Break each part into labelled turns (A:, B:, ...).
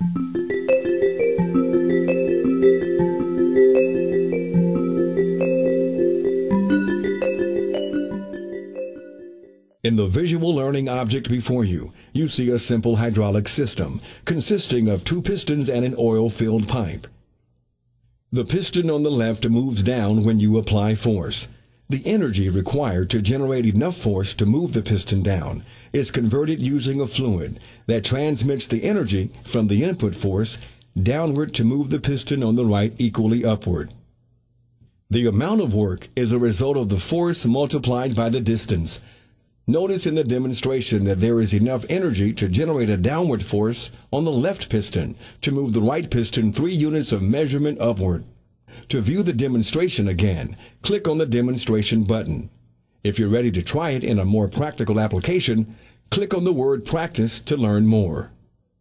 A: In the visual learning object before you, you see a simple hydraulic system consisting of two pistons and an oil-filled pipe. The piston on the left moves down when you apply force. The energy required to generate enough force to move the piston down is converted using a fluid that transmits the energy from the input force downward to move the piston on the right equally upward. The amount of work is a result of the force multiplied by the distance. Notice in the demonstration that there is enough energy to generate a downward force on the left piston to move the right piston 3 units of measurement upward. To view the demonstration again, click on the demonstration button. If you're ready to try it in a more practical application, click on the word practice to learn more.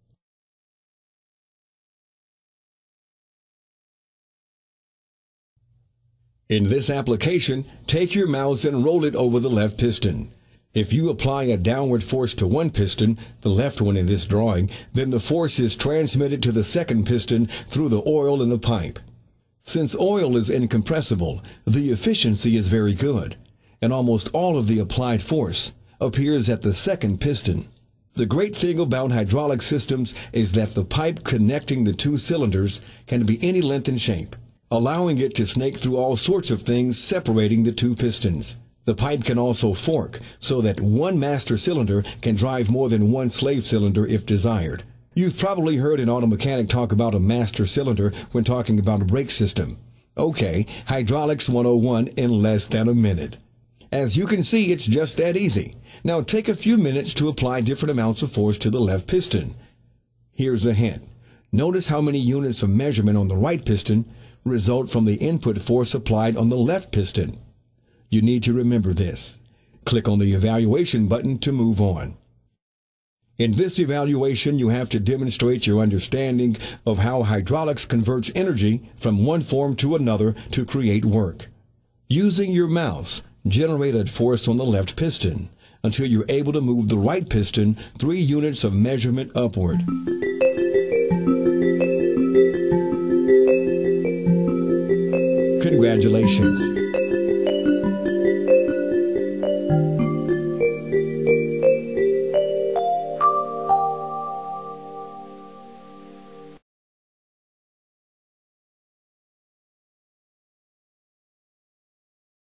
A: In this application, take your mouse and roll it over the left piston. If you apply a downward force to one piston, the left one in this drawing, then the force is transmitted to the second piston through the oil in the pipe. Since oil is incompressible, the efficiency is very good, and almost all of the applied force appears at the second piston. The great thing about hydraulic systems is that the pipe connecting the two cylinders can be any length and shape, allowing it to snake through all sorts of things separating the two pistons. The pipe can also fork so that one master cylinder can drive more than one slave cylinder if desired. You've probably heard an auto mechanic talk about a master cylinder when talking about a brake system. Okay, Hydraulics 101 in less than a minute. As you can see, it's just that easy. Now take a few minutes to apply different amounts of force to the left piston. Here's a hint. Notice how many units of measurement on the right piston result from the input force applied on the left piston. You need to remember this. Click on the evaluation button to move on. In this evaluation, you have to demonstrate your understanding of how hydraulics converts energy from one form to another to create work. Using your mouse, generate a force on the left piston until you're able to move the right piston 3 units of measurement upward. Congratulations!